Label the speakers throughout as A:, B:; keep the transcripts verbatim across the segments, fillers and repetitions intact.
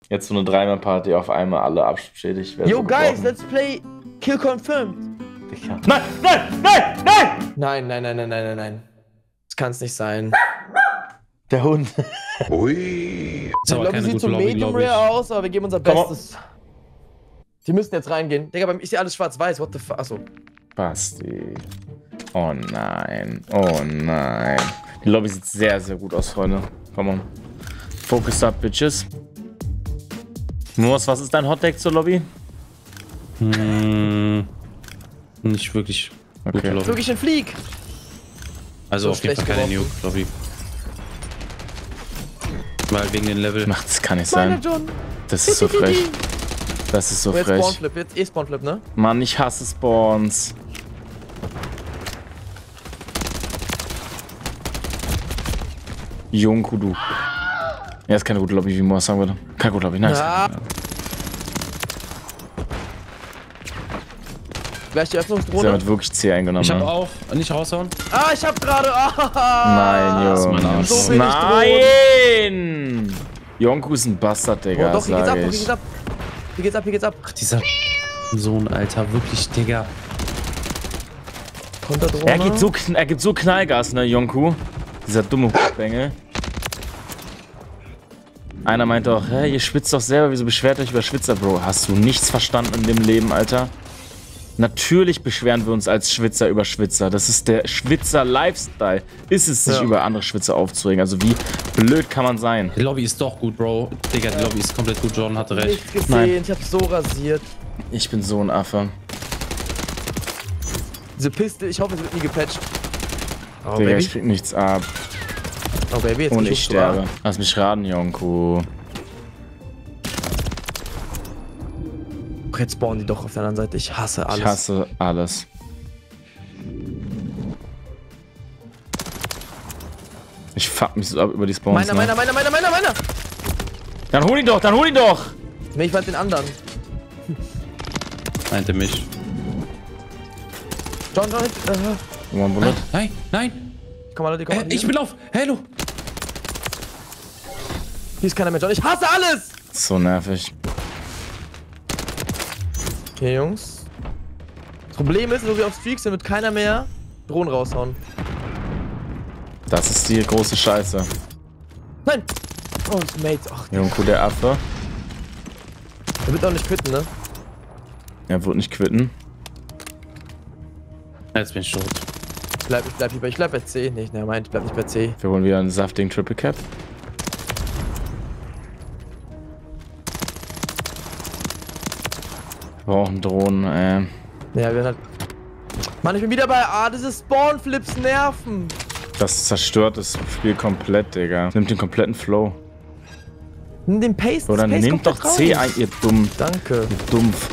A: Jetzt so eine Dreimann-Party auf einmal alle abschädigt werden.
B: Yo, so guys, let's play Kill Confirmed.
A: Nein, nein, nein, nein!
B: Nein, nein, nein, nein, nein, nein, nein. Das kann es nicht sein.
A: Der Hund.
C: Ui.
B: Ich glaube, sieht so Medium Rare aus, aber wir geben unser Bestes. Die müssen jetzt reingehen. Digga, bei mir ist ja alles schwarz-weiß. What the fuck? Achso.
A: Basti. Oh nein. Oh nein. Die Lobby sieht sehr, sehr gut aus, Freunde. Komm on. Focus up, Bitches. Moos, was ist dein Hotdeck zur Lobby?
D: Hm, nicht wirklich.
A: Okay.
D: Gute Lobby.
B: Wirklich ein Flieg.
D: Also
B: So
D: auf jeden Fall keine
B: geworfen.
D: Nuke-Lobby. Weil wegen den Level.
A: Ach, das kann nicht
B: Meine
A: sein.
B: John.
A: Das ist so frech. Das ist so
B: Oh, jetzt
A: frech.
B: Spawnflip, jetzt eh Spawnflip, ne?
A: Mann, ich hasse Spawns. Jonku, du. Ja, ist keine gute Lobby, wie Moas sagen würde. Keine gute Lobby, nice.
B: Ja. Gleich die
A: Sie
B: Öffnungsdrohne.
A: hat wirklich C eingenommen.
D: Ich hab
A: ne?
D: auch. Nicht raushauen.
B: Ah, ich hab gerade. Ah,
A: Nein,
D: ist mein
A: Junge.
D: Arsch.
B: So wenig
A: Nein! Jonku ist ein Bastard, Digga,
B: Oh, doch, hier geht's ab,
A: sag
B: hier
A: ich.
B: geht's ab. Hier geht's ab, hier geht's ab.
D: Ach, dieser Sohn, Alter. Wirklich, Digga.
B: Konterdrohne.
A: Er gibt so, kn- er gibt so Knallgas, ne, Jonku. Dieser dumme Bengel. Einer meinte auch, hä, ihr schwitzt doch selber, wieso beschwert euch über Schwitzer, Bro? Hast du nichts verstanden in dem Leben, Alter? Natürlich beschweren wir uns als Schwitzer über Schwitzer. Das ist der Schwitzer-Lifestyle. Ist es, sich
B: Ja.
A: über andere Schwitzer aufzuregen. Also wie blöd kann man sein?
D: Die Lobby ist doch gut, Bro. Digga, die Lobby ist komplett gut. Jordan hatte recht.
B: Nichts gesehen,
A: Nein.
B: ich hab so rasiert.
A: Ich bin so ein Affe.
B: Diese Piste, ich hoffe, es wird nie gepatcht. Oh,
A: Digga,
B: Baby.
A: ich krieg nichts ab.
B: Oh, Baby, jetzt
A: Und
B: geh
A: ich
B: hoch, du Arsch.
A: sterbe. Lass mich raten, Jonku.
B: Ach, jetzt spawnen die doch auf der anderen Seite. Ich hasse alles.
A: Ich hasse alles. Ich fuck mich so ab über die Spawns.
B: Meiner,
A: ne?
B: meiner, meiner, meiner, meiner, meiner.
A: Dann hol ihn doch, dann hol ihn doch!
B: Nee, ich fand den anderen.
D: Meinte mich.
B: John, John, äh,
A: One Bullet.
D: Nein, nein.
B: komm mal, die kommen
D: Äh,
B: an.
D: ich bin auf. Hello.
B: Hier ist keiner mehr, John. Ich hasse alles!
A: So nervig.
B: Okay, Jungs. Das Problem ist, wenn wir auf Streaks sind, wird keiner mehr Drohnen raushauen.
A: Das ist die große Scheiße.
B: Nein! Oh, das Mate. Ach,
A: Jonku, der Affe.
B: der wird auch nicht quitten, ne?
A: Er wird nicht quitten.
D: Jetzt bin ich tot.
B: Ich bleib, ich bleib hier bei, ich bleib bei C. Nee, ne, meint, ich bleib nicht bei C.
A: Wir holen wieder einen saftigen Triple Cap. Wir brauchen Drohnen, äh.
B: Ja, wir halt. Mann, ich bin wieder bei A. Diese Spawnflips nerven.
A: Das zerstört das Spiel komplett, Digga. Nimmt den kompletten Flow.
B: Nimm den Pace.
A: Oder
B: das Pace
A: nehmt doch
B: komplett
A: C
B: raus.
A: ein, ihr dumm.
B: Danke.
A: Ihr Dumpf.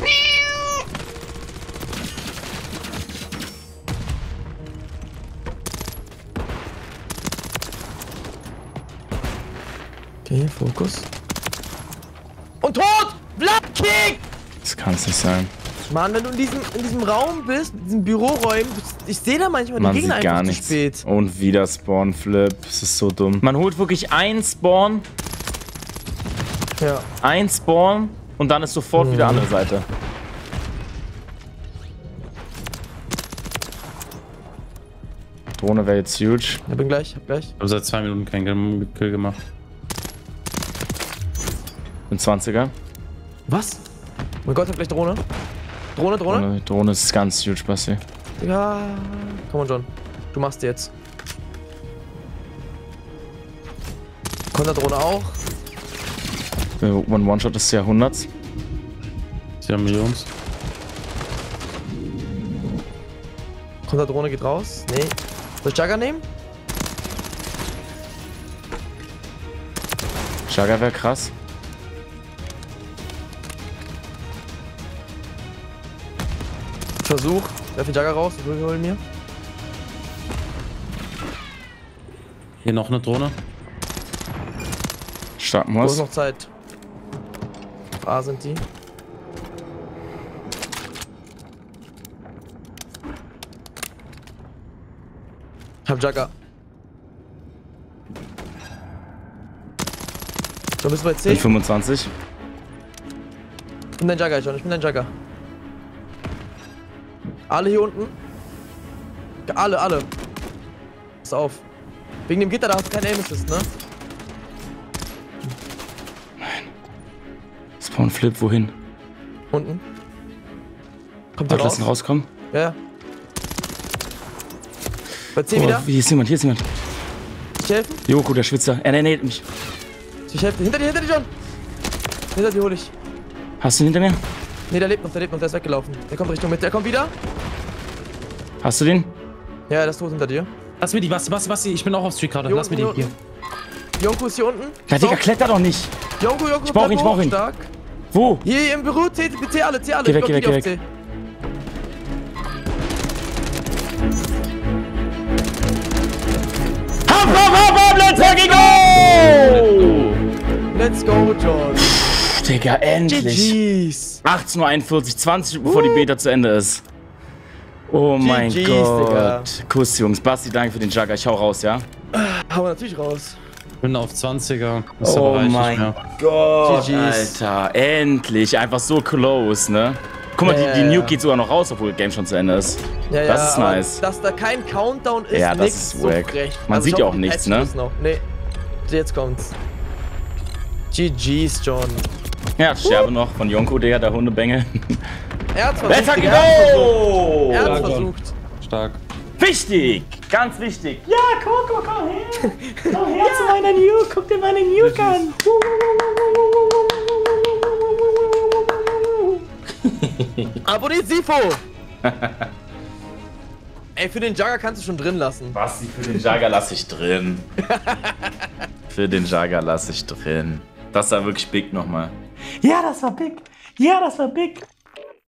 B: Okay, Fokus. Und tot! Bloodkick!
A: Das kann's nicht sein.
B: Mann, wenn du in diesem, in diesem Raum bist, in diesen Büroräumen, ich sehe da manchmal
A: Man
B: die
A: sieht
B: Gegner
A: gar
B: einfach zu
A: nichts.
B: spät.
A: Und wieder Spawn-Flip. Es ist so dumm. Man holt wirklich einen Spawn,
B: Ja.
A: ein Spawn und dann ist sofort wieder
B: Mhm.
A: andere Seite. Drohne wäre jetzt huge.
B: Ich bin gleich, hab gleich.
D: Ich habe seit zwei Minuten keinen Kill gemacht.
A: Ein zwanziger.
B: Was? Oh mein Gott, hab gleich Drohne. Drohne, Drohne?
A: Drohne, Drohne ist ganz huge, Basti.
B: Ja. Komm on, John. Du machst die jetzt. Konterdrohne auch.
A: One One-Shot des Jahrhunderts.
D: Sie haben Millions.
B: Konterdrohne geht raus. Nee. Soll ich Jugger nehmen?
A: Jagger wäre krass.
B: Versuch. Werf den Jugger raus. Ich hol mir.
D: Hier noch eine Drohne.
A: Starten
B: Wo ist
A: muss.
B: noch Zeit? Auf A sind die. Ich hab Jugger. So, bist du bei
A: Bin
B: C?
A: fünfundzwanzig.
B: Ich bin dein Jugger, John. Ich bin dein Jugger. Alle hier unten. Alle, alle. Pass auf. Wegen dem Gitter, da hast du keinen Aim Assist, ne?
E: Nein. Spawn Flip, wohin?
B: Unten. Kommt der
E: Warte, lass
B: raus?
E: ihn rauskommen.
B: Ja, ja. Bei C
E: Oh,
B: wieder.
E: hier ist jemand, hier ist jemand.
B: Ich helfen?
E: Joko, der Schwitzer. Er nennt mich.
B: Ich helfe. Hinter dir, hinter dir, John. Hinter dir hol ich.
E: Hast du ihn hinter mir?
B: Ne, der lebt noch, der lebt noch, der ist weggelaufen. Der kommt Richtung Mitte. Der kommt wieder.
E: Hast du den?
B: Ja, der ist tot hinter dir.
D: Lass mir die, Basti, Basti, Basti, ich bin auch auf Street gerade.
B: Hier
D: Lass mir die
B: unten,
D: hier.
B: Jonko ist hier unten.
E: Ja, Digga, kletter doch nicht.
B: Jonko, Jonko,
E: Ich brauch ihn, ich brauch ihn.
B: Stark.
E: Wo?
B: Hier im Büro, C, C alle, C alle.
E: Geh weg,
B: Ich
E: geh weg,
B: block
E: geh
B: die
E: weg. Hop, hop, hop, hop, let's fucking go!
B: Let's go, John.
E: Pff, Digga, endlich.
B: G Gs.
E: achtzehn Uhr einundvierzig, zwanzig bevor die Beta zu Ende ist. Oh mein
B: G Gs,
E: Gott.
B: Digga.
E: Kuss, Jungs. Basti, danke für den Jugger. Ich hau raus, ja?
B: Hau natürlich raus.
D: Ich bin auf zwanziger. Ist
E: Oh
D: aber reich nicht
E: mein
D: mehr.
E: Gott,
B: G Gs.
E: Alter. Endlich. Einfach so close, ne? Guck mal,
B: Ja,
E: die, die
B: ja,
E: Nuke
B: ja.
E: geht sogar noch raus, obwohl das Game schon zu Ende ist.
B: Ja, ja,
E: Das ist
B: aber
E: nice.
B: Dass da kein Countdown ist,
E: Ja, das
B: nix
E: ist
B: so
E: wack.
B: frech.
E: Man
B: Also
E: sieht
B: ich
E: ja
B: hoffe,
E: auch
B: die
E: nichts,
B: patchen
E: ne?
B: das noch. Nee. Jetzt kommt's. G Gs, John.
E: Ja, Scherbe noch von Jonko, Digga, der Hundebengel.
B: Er hat's
E: Let's
B: versucht,
E: fucking
B: Digga, er hat's versucht.
E: go!
B: Er hat's
D: Stark, John.
B: versucht.
D: Stark.
E: Wichtig! Ganz wichtig! Ja, Coco, komm her! Komm her zu meiner Nuke! Guck dir meine Nuke an!
B: Abonniert Sifo! Ey, für den Jugger kannst du schon drin lassen.
E: Basti, für den Jugger lasse ich drin. Für den Jugger lasse ich drin. Das war wirklich big nochmal. Ja, das war big. Ja, das war big.